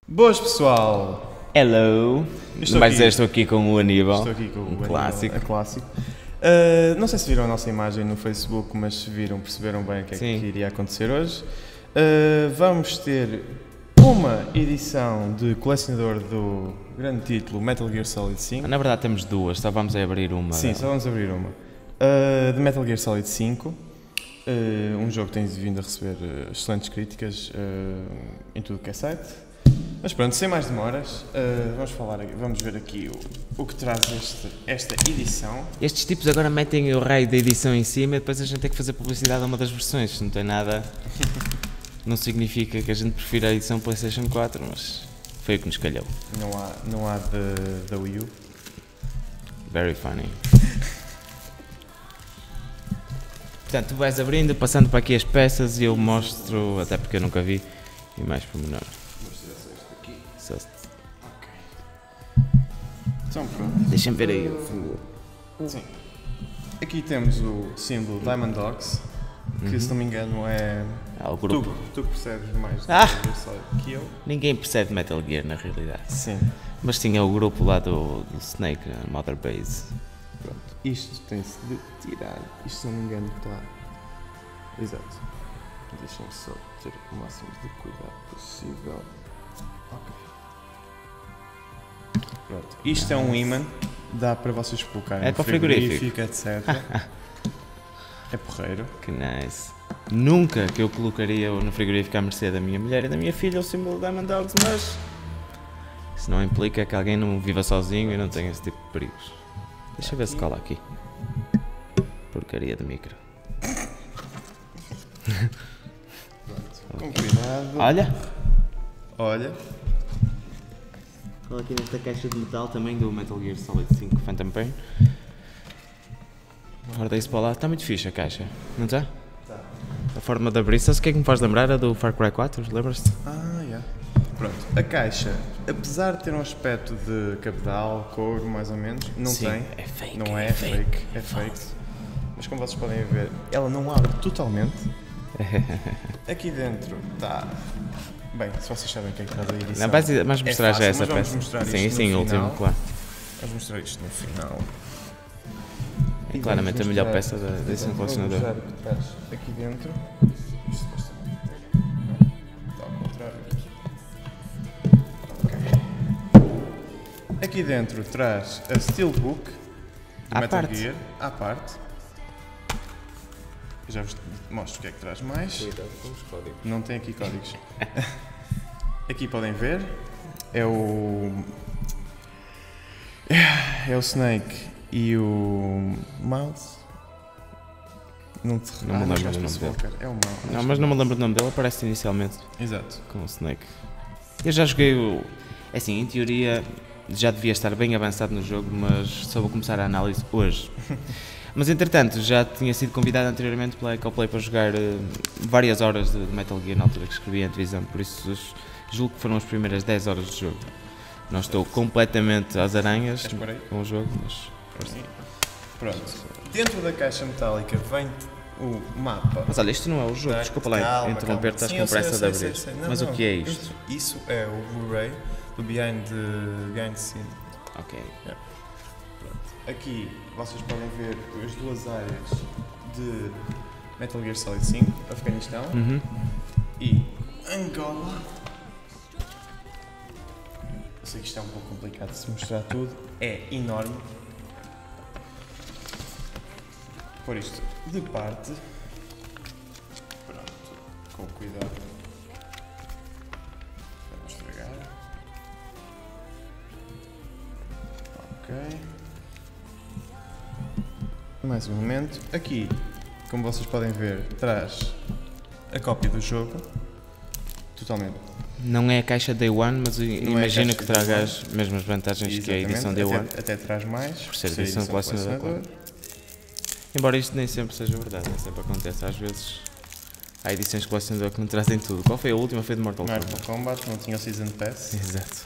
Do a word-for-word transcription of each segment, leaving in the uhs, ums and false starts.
Boas pessoal! Hello! Estou Mas aqui- estou aqui com o Aníbal. Estou aqui com o um Aníbal, clássico. a clássico. Uh, não sei se viram a nossa imagem no Facebook, mas se viram, perceberam bem o que é Sim. que iria acontecer hoje. Uh, vamos ter uma edição de colecionador do grande título Metal Gear Solid cinco. Na verdade temos duas, só vamos a abrir uma. Sim, só vamos abrir uma. Uh, de Metal Gear Solid cinco. Uh, um jogo que tem vindo a receber uh, excelentes críticas uh, em tudo que é site. Mas pronto, sem mais demoras, uh, vamos, falar, vamos ver aqui o, o que traz este, esta edição. Estes tipos agora metem o raio da edição em cima e depois a gente tem que fazer publicidade a uma das versões. Não tem nada. Não significa que a gente prefira a edição PlayStation quatro, mas foi o que nos calhou. Não há, não há de, da Wii U. Very funny. Portanto, tu vais abrindo, passando para aqui as peças e eu mostro, até porque eu nunca vi, e mais por menor. Vamos tirar só este aqui. Só- Ok. Então pronto. Deixa-me ver aí o fundo. Sim. Aqui temos o símbolo Diamond Dogs, que Uhum. se não me engano é... Ah, o Tu, grupo. tu que percebes mais de Ah! Metal Gear Solid que eu. Ninguém percebe Metal Gear na realidade. Sim. Mas sim, é o grupo lá do, do Snake, a Mother Base. Pronto, isto tem-se de tirar, isto se não me engano está... Exato. Deixem-me só ter o máximo de cuidado possível. Ok. Pronto, isto é um imã, dá para vocês colocarem É no para o frigorífico. etcétera. É porreiro. Que nice. Nunca que eu colocaria no frigorífico à mercê da minha mulher e da minha filha o símbolo Diamond Dogs, mas isso não implica que alguém não viva sozinho e não tenha esse tipo de perigos. Deixa eu ver se cola aqui. Porcaria de micro. Com cuidado. Olha! Olha. Cola aqui nesta caixa de metal também do Metal Gear Solid cinco Phantom Pain. Guarda isso para lá. Está muito fixe a caixa, não está? Tá. A forma de abrir, sabes o que é que me faz lembrar? A do Far Cry quatro, lembras-te? Ah, yeah. Pronto, a caixa, apesar de ter um aspecto de cabedal, couro, mais ou menos, não Sim, tem. é fake, Não é, é fake, fake, é é fake. falso. Mas como vocês podem ver, ela não abre totalmente. Aqui dentro está... Bem, se vocês sabem o que é que está a edição. Não, vais, vais mostrar é já fácil, essa mas vamos peça. mostrar Sim, isto sim, no o último, final. claro. Vamos mostrar isto no final. É E claramente a vamos melhor mostrar- peça da edição Vamos colecionador. mostrar o que traz aqui dentro. Isto supostamente está ao contrário. Ok. Aqui dentro traz a Steelbook do À Metal parte. Gear, à parte. Eu já vos mostro o que é que traz mais. Não tem aqui códigos. Aqui podem ver, é o... É o Snake e o Miles. Não, te... Não me ah, lembro já do esqueci nome de colocar. É o Miles. Não, mas não me lembro do nome dele, aparece inicialmente Exato. com o Snake. Eu já joguei o... É assim, em teoria já devia estar bem avançado no jogo, mas só vou começar a análise hoje. Mas entretanto, já tinha sido convidado anteriormente pela Ecoplay para jogar eh, várias horas de Metal Gear na altura que escrevi a divisão, por isso os- julgo que foram as primeiras dez horas de jogo. Não estou completamente às aranhas És por aí? com o jogo, mas... Assim. Pronto. Dentro da caixa metálica vem o mapa. Mas olha, isto não é o jogo, Tá, desculpa lá calma, interromper, calma. estás Sim, com eu sei, pressa eu de sei, abrir. sei, sei. Não, Mas não. o que é isto? Isso é o Blu-ray do Behind the, Behind the Scene. Ok. Aqui vocês podem ver as duas áreas de Metal Gear Solid cinco, Afeganistão Uhum. e Angola. Eu sei que isto é um pouco complicado de se mostrar tudo, é enorme. Por isto de parte. Pronto, com cuidado. Para não estragar. Ok. Mais um momento. Aqui, como vocês podem ver, traz a cópia do jogo. Totalmente. Não é a caixa Day One, mas eu Não é a imagino caixa que Day traga as mesmas vantagens que a edição Day Exatamente, One. até, até traz mais. Por ser edição colecionador, Embora isto nem sempre seja verdade, nem sempre acontece. Às vezes há edições de colecionador que não trazem tudo. Qual foi a última? Foi de Mortal Kombat. Mortal Kombat, não tinha o Season Pass. Exato.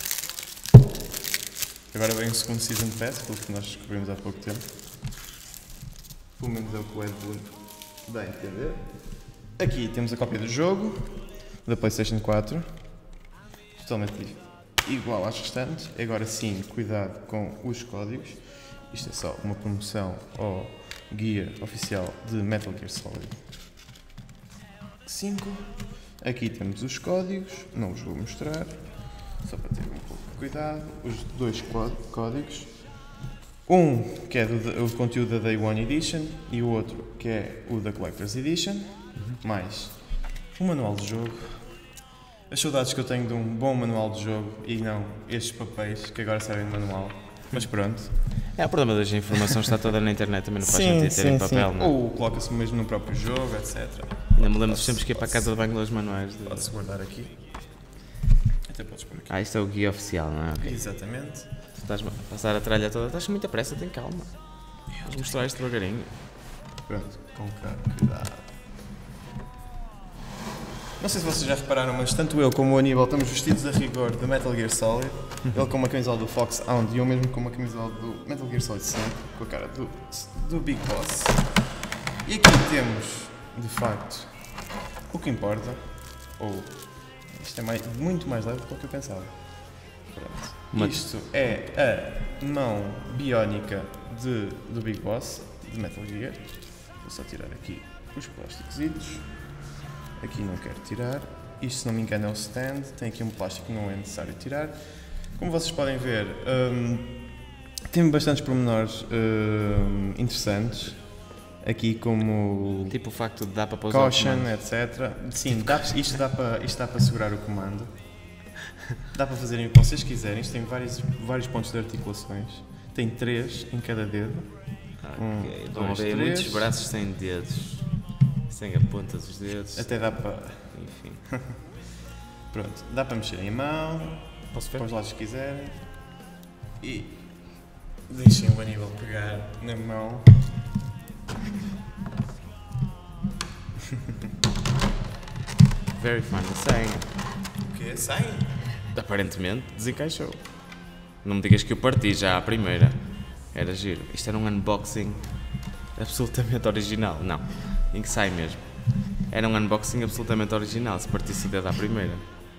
Agora vem o segundo Season Pass, pelo que nós descobrimos há pouco tempo. Pelo menos é o que o Ed Boon dá a entender. Aqui temos a cópia do jogo, da PlayStation quatro. totalmente igual às restantes. Agora sim, cuidado com os códigos. Isto é só uma promoção ao guia oficial de Metal Gear Solid cinco. Aqui temos os códigos, não os vou mostrar, só para ter um pouco de cuidado. Os dois códigos, um que é do, o conteúdo da Day One Edition e o outro que é o da Collector's Edition, uhum. mais um manual de jogo. As saudades que eu tenho de um bom manual de jogo e não estes papéis que agora servem de manual, mas pronto. É, o problema das informações está toda na internet, também não faz sim, sentido ter em papel, sim. não é? Ou coloca-se mesmo no próprio jogo, etcétera. Ainda me lembro dos tempos que ia para a casa de banho dos manuais. De... Pode-se guardar aqui. Até podes pôr aqui. Ah, isto é o guia oficial, não é? Okay. Exatamente. Tu estás a passar a tralha toda, estás com muita pressa, tem calma. Vamos mostrar isto devagarinho. Pronto, com cuidado. Não sei se vocês já repararam, mas tanto eu como o Aníbal estamos vestidos a rigor de Metal Gear Solid. Ele com uma camisola do Foxhound e eu mesmo com uma camisola do Metal Gear Solid cinco, com a cara do, do Big Boss. E aqui temos, de facto, o que importa, ou isto é mais, muito mais leve do que eu pensava. Pronto. Uma... Isto é a mão biónica de, do Big Boss, de Metal Gear. Vou só tirar aqui os plásticos. Aqui não quero tirar. Isto, se não me engano, é o stand. Tem aqui um plástico que não é necessário tirar. Como vocês podem ver, um, tem bastantes pormenores um, interessantes. Aqui como... Tipo o facto de dar para pausar caution, etcétera. Sim, dá, isto, dá para, isto dá para segurar o comando. Dá para fazerem o que vocês quiserem. Isto tem vários, vários pontos de articulações. Tem três em cada dedo. Okay. Um, dois, três. Muitos braços sem dedos. Sem a ponta dos dedos. Até dá para... Enfim. Pronto, dá para mexer em mão. Posso ver? Para os lados que quiserem. E deixem o Aníbal pegar na mão. Very funny. Saem. O quê? Saem? Aparentemente desencaixou. Não me digas que eu parti já à primeira. Era giro. Isto era um unboxing absolutamente original. Não. Em que sai mesmo. Era um unboxing absolutamente original. Se partisse o dedo à primeira.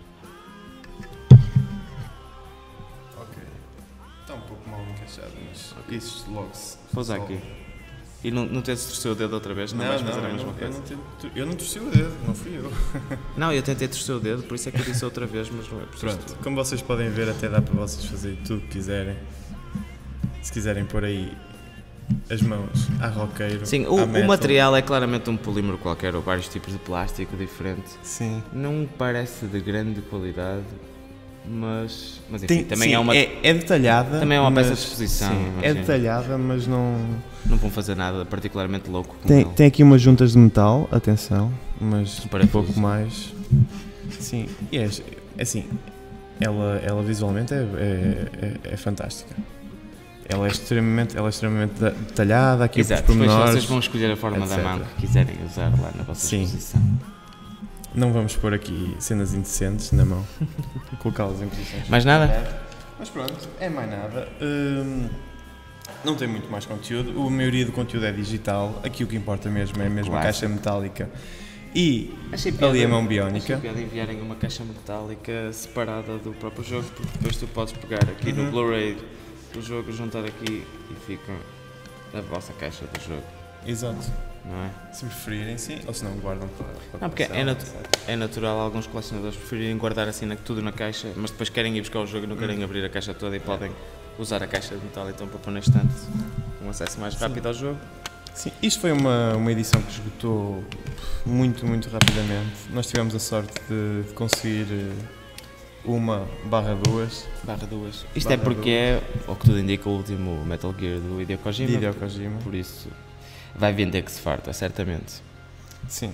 Ok. Está um pouco mal encaixado, mas isso logo se... Pousa aqui. E não, não tens de torcer o dedo outra vez? Não, não vais não, fazer eu a mesma não, coisa? Eu não, tento, eu não torci o dedo, não fui eu. Não, eu tentei torcer o dedo, por isso é que eu disse outra vez, mas não é preciso. Pronto, como vocês podem ver, até dá para vocês fazerem tudo o que quiserem. Se quiserem pôr aí as mãos a roqueiro. Sim, o, o material é claramente um polímero qualquer, ou vários tipos de plástico diferente. Sim. Não parece de grande qualidade, mas, mas enfim, Tem, também sim, é uma... É, é detalhada. Também é uma mas, peça de exposição. Sim, é detalhada, mas não... Não vão fazer nada particularmente louco com tem, ele. tem aqui umas juntas de metal, atenção, mas um Parafuso. pouco mais. Sim, e é assim, ela, ela visualmente é, é, é, é fantástica. Ela é extremamente, ela é extremamente detalhada, aqui Exato, os pormenores. vocês vão escolher a forma etcétera da mão que quiserem usar lá na vossa Sim. exposição. Não vamos pôr aqui cenas indecentes na mão, colocá-las em posições. Mais nada? Mas pronto, é mais nada. Hum, não tem muito mais conteúdo. A maioria do conteúdo é digital. Aqui o que importa mesmo é mesmo a caixa metálica e ali a mão biónica. Achei piada enviarem uma caixa metálica separada do próprio jogo, porque depois tu podes pegar aqui uhum. no Blu-ray do jogo, juntar aqui e fica a vossa caixa do jogo. Exato. Não é? Se preferirem, sim, ou se não guardam para, para não, porque é, natu é natural alguns colecionadores preferirem guardar assim na, tudo na caixa, mas depois querem ir buscar o jogo e não querem hum. abrir a caixa toda e podem usar a caixa de metal então para pôr na estante um acesso mais rápido sim. ao jogo. Sim, isto foi uma, uma edição que esgotou muito, muito rapidamente. Nós tivemos a sorte de, de conseguir uma barra duas. Barra duas. Isto barra é porque duas. É, o que tudo indica, o último Metal Gear do Hideo Kojima. Hideo Kojima. Por isso vai vender que se farta, certamente. Sim.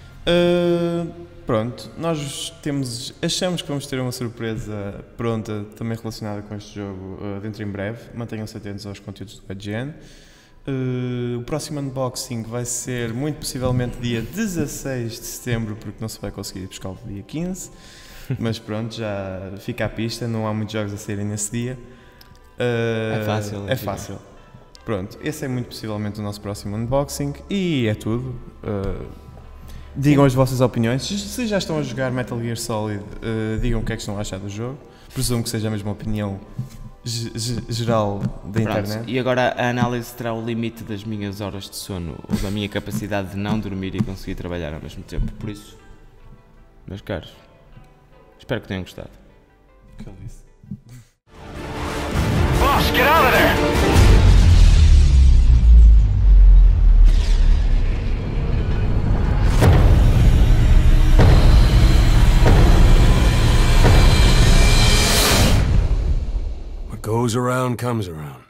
Uh, pronto, nós temos, achamos que vamos ter uma surpresa pronta, também relacionada com este jogo, uh, dentro em breve. Mantenham-se atentos aos conteúdos do I G N. Uh, o próximo unboxing vai ser, muito possivelmente, dia dezasseis de setembro, porque não se vai conseguir buscar o dia quinze. Mas pronto, já fica à pista, não há muitos jogos a saírem nesse dia. Uh, é fácil. É fácil. Pronto, esse é muito possivelmente o nosso próximo unboxing e é tudo. Uh, Digam as vossas opiniões. Se já estão a jogar Metal Gear Solid, uh, digam o que é que estão a achar do jogo. Presumo que seja a mesma opinião geral da Pronto, internet. E agora a análise terá o limite das minhas horas de sono ou da minha capacidade de não dormir e conseguir trabalhar ao mesmo tempo. Por isso, meus caros, espero que tenham gostado. Boss, get out of there! What goes around comes around.